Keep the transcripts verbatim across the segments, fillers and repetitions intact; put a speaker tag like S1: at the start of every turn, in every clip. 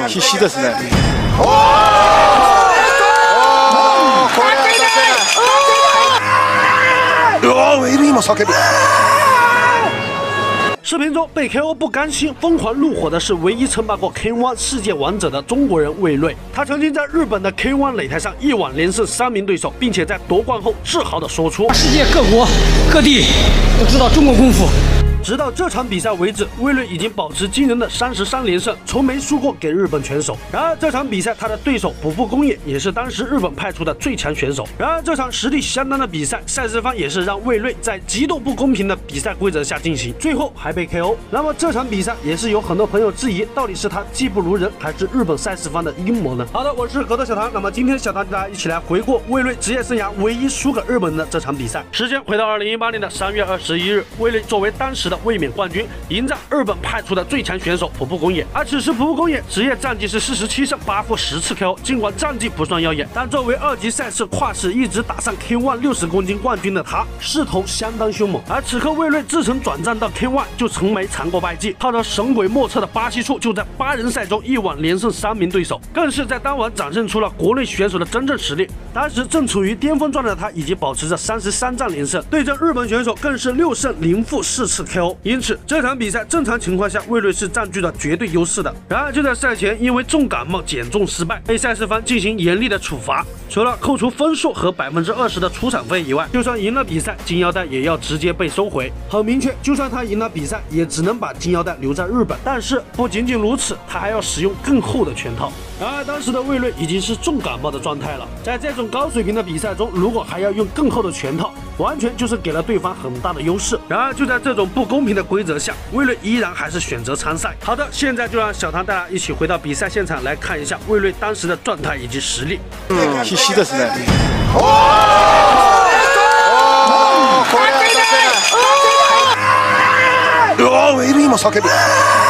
S1: 必死ですね。
S2: 哦，これは出せない。うわ、ウェイル今叫ぶ。
S3: 视频中被 K O 不甘心、疯狂怒火的是唯一称霸过 K 一 世界王者的中国人魏睿。他曾经在日本的 K 一 擂台上一晚连胜三名对手，并且在夺冠后自豪地说出：“
S4: 世界各国各地都知道中国功夫。”
S3: 直到这场比赛为止，魏睿已经保持惊人的三十三连胜，从没输过给日本拳手。然而这场比赛，他的对手卜部公野也是当时日本派出的最强选手。然而这场实力相当的比赛，赛事方也是让魏睿在极度不公平的比赛规则下进行，最后还被 K O。那么这场比赛也是有很多朋友质疑，到底是他技不如人，还是日本赛事方的阴谋呢？好的，我是格斗小唐。那么今天小唐大家一起来回顾魏睿职业生涯唯一输给日本人的这场比赛。时间回到二零一八年的三月二十一日，魏睿作为当时的卫冕冠军， 迎战日本派出的最强选手卜部公野，而此时卜部公野职业战绩是四十七胜八负十次 K O。尽管战绩不算耀眼，但作为二级赛事跨时一直打上 K 一 六十公斤冠军的他，势头相当凶猛。而此刻魏睿自从转战到 K 一 就从没尝过败绩，靠着神鬼莫测的巴西术，就在八人赛中一晚连胜三名对手，更是在当晚展现出了国内选手的真正实力。当时正处于巅峰状态的他，已经保持着三十三战连胜，对阵日本选手更是六胜零负四次 K O。因此这场比赛正常情况下，魏睿是占据了绝对优势的。然而就在赛前，因为重感冒减重失败，被赛事方进行严厉的处罚，除了扣除分数和百分之二十的出场费以外，就算赢了比赛，金腰带也要直接被收回。很明确，就算他赢了比赛，也只能把金腰带留在日本。但是不仅仅如此，他还要使用更厚的拳套。然而当时的魏睿已经是重感冒的状态了，在这种高水平的比赛中，如果还要用更厚的拳套，完全就是给了对方很大的优势。然而就在这种不公平的规则下，魏睿依然还是选择参赛。好的，现在就让小唐带大家一起回到比赛现场来看一下魏睿当时的状态以及实力。
S1: 嗯，必死ですね。
S2: おお、これは出せない。うわ、ウェイル今叫ぶ。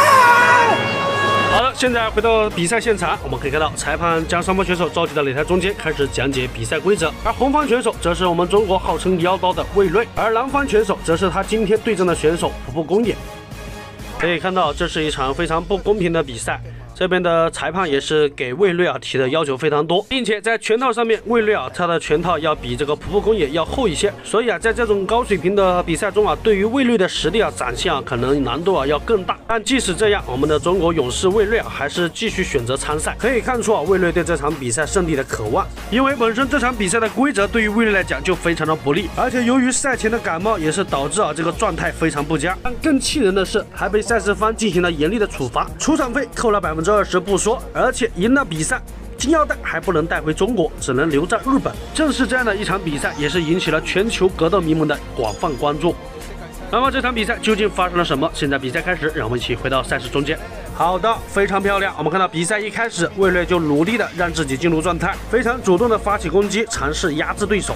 S3: 好了，现在回到比赛现场，我们可以看到裁判将双方选手召集到擂台中间，开始讲解比赛规则。而红方选手则是我们中国号称妖刀的魏睿，而蓝方选手则是他今天对阵的选手卜部公野。可以看到，这是一场非常不公平的比赛。 这边的裁判也是给魏睿啊提的要求非常多，并且在拳套上面，魏睿啊他的拳套要比这个卜部公野要厚一些，所以啊在这种高水平的比赛中啊，对于魏睿的实力啊展现啊可能难度啊要更大。但即使这样，我们的中国勇士魏睿啊还是继续选择参赛。可以看出啊魏睿对这场比赛胜利的渴望，因为本身这场比赛的规则对于魏睿来讲就非常的不利，而且由于赛前的感冒也是导致啊这个状态非常不佳。但更气人的是，还被赛事方进行了严厉的处罚，出场费扣了百分之。 二十不说，而且赢了比赛，金腰带还不能带回中国，只能留在日本。正是这样的一场比赛，也是引起了全球格斗迷们的广泛关注。那么这场比赛究竟发生了什么？现在比赛开始，让我们一起回到赛事中间。好的，非常漂亮。我们看到比赛一开始，魏睿就努力的让自己进入状态，非常主动的发起攻击，尝试压制对手。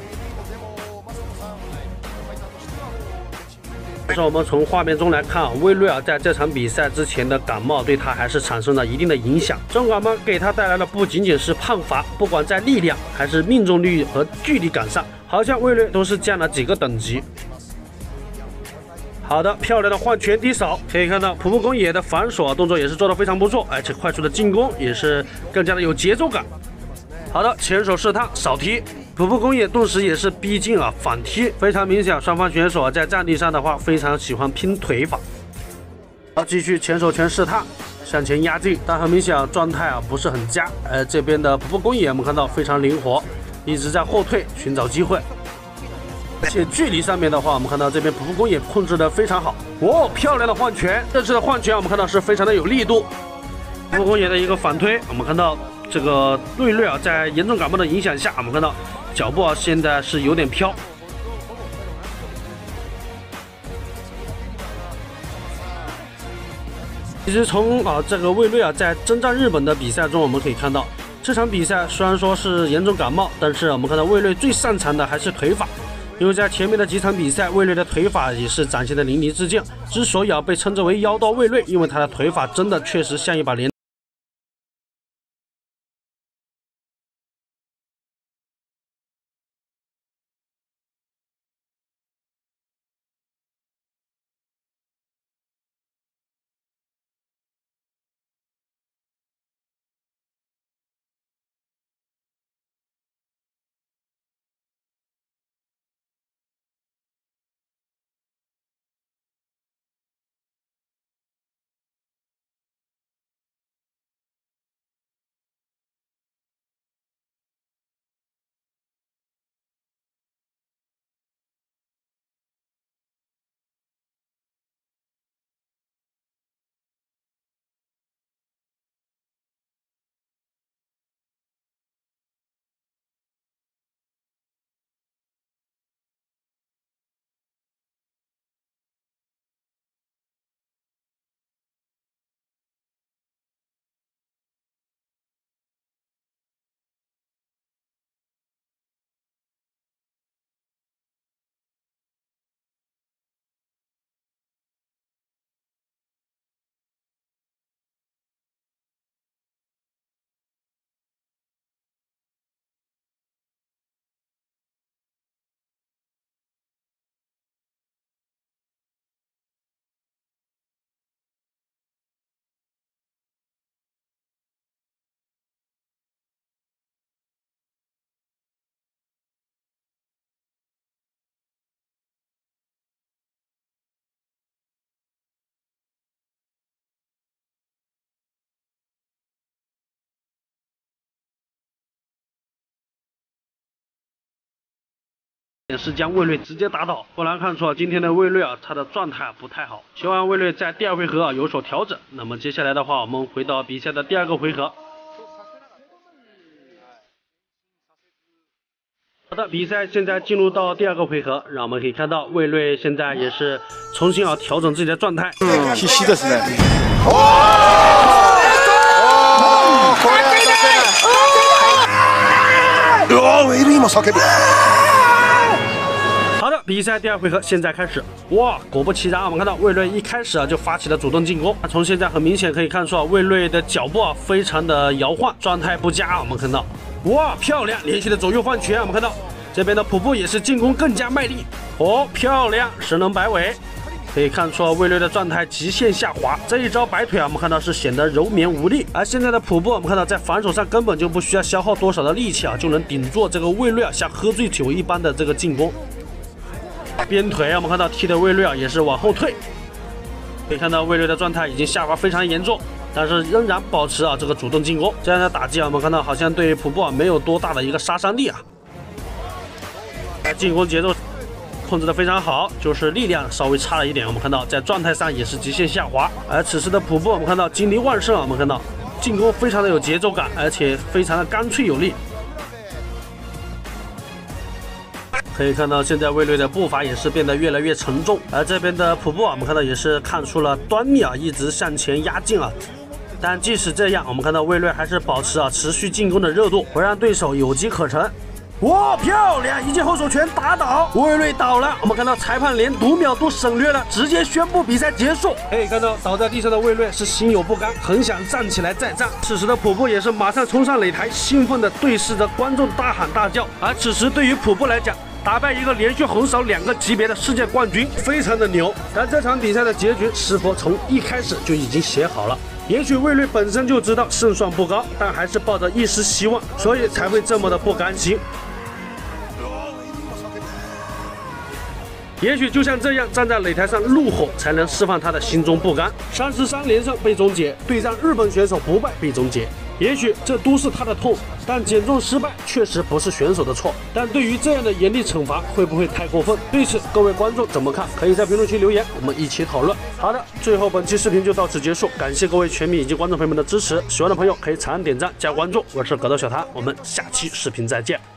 S3: 但是我们从画面中来看啊，魏睿啊在这场比赛之前的感冒对他还是产生了一定的影响。重感冒给他带来的不仅仅是判罚，不管在力量还是命中率和距离感上，好像魏睿都是降了几个等级。好的，漂亮的换拳低扫，可以看到卜部公野的反手啊动作也是做得非常不错，而且快速的进攻也是更加的有节奏感。好的，前手试探扫踢。 卜部公野顿时也是逼近啊，反踢非常明显。双方选手啊在战地上的话，非常喜欢拼腿法。好，继续前手拳试探，向前压进，但很明显啊状态啊不是很佳。而这边的卜部公野我们看到非常灵活，一直在后退寻找机会。而且距离上面的话，我们看到这边卜部公野控制的非常好。哦，漂亮的换拳，这次的换拳我们看到是非常的有力度。卜部公野的一个反推，我们看到这个魏睿啊在严重感冒的影响下，我们看到。 脚步啊，现在是有点飘。其实从啊这个魏睿啊在征战日本的比赛中，我们可以看到这场比赛虽然说是严重感冒，但是我们看到魏睿最擅长的还是腿法。因为在前面的几场比赛，魏睿的腿法也是展现的淋漓尽致。之所以啊被称之为妖刀魏睿，因为他的腿法真的确实像一把镰。 也是将魏睿直接打倒。不难看出啊，今天的魏睿啊，他的状态不太好。希望魏睿在第二回合啊有所调整。那么接下来的话，我们回到比赛的第二个回合。好的，比赛现在进入到第二个回合，让我们可以看到魏睿现在也是重新啊调整自己的状態。
S1: うん、必死ですね。
S2: おー、これは出せない。うわー、ウェイル今叫ぶ。
S3: 好的，比赛第二回合现在开始。哇，果不其然，我们看到魏睿一开始啊就发起了主动进攻。从现在很明显可以看出啊，魏睿的脚步啊非常的摇晃，状态不佳。我们看到，哇，漂亮，连续的左右换拳。我们看到这边的普布也是进攻更加卖力。哦，漂亮，神龙摆尾。可以看出啊，魏睿的状态极限下滑。这一招摆腿啊，我们看到是显得柔绵无力。而现在的普布，我们看到在防守上根本就不需要消耗多少的力气啊，就能顶住这个魏睿啊像喝醉酒一般的这个进攻。边腿我们看到踢的魏睿啊也是往后退，可以看到魏睿的状态已经下滑非常严重，但是仍然保持啊这个主动进攻。这样的打击啊，我们看到好像对普布啊没有多大的一个杀伤力啊。进攻节奏控制的非常好，就是力量稍微差了一点。我们看到在状态上也是极限下滑。而此时的普布我们看到精力旺盛啊，我们看到进攻非常的有节奏感，而且非常的干脆有力。可以看到，现在魏睿的步伐也是变得越来越沉重，而这边的普布啊，我们看到也是看出了端倪啊，一直向前压进啊。但即使这样，我们看到魏睿还是保持啊持续进攻的热度，不让对手有机可乘。哇，漂亮！一记后手拳打倒魏睿倒了。我们看到裁判连读秒都省略了，直接宣布比赛结束。可以看到倒在地上的魏睿是心有不甘，很想站起来再战。此时的普布也是马上冲上擂台，兴奋地对视着观众大喊大叫。而此时对于普布来讲，打败一个连续横扫两个级别的世界冠军，非常的牛。但这场比赛的结局是否从一开始就已经写好了？也许魏睿本身就知道胜算不高，但还是抱着一丝希望，所以才会这么的不甘心。也许就像这样站在擂台上怒吼，才能释放他的心中不甘。三十三连胜被终结，对战日本选手不败被终结。也许这都是他的痛，但减重失败确实不是选手的错。但对于这样的严厉惩罚，会不会太过分？对此，各位观众怎么看？可以在评论区留言，我们一起讨论。好的，最后本期视频就到此结束，感谢各位全迷以及观众朋友们的支持。喜欢的朋友可以长按点赞加关注，我是格斗小谭，我们下期视频再见。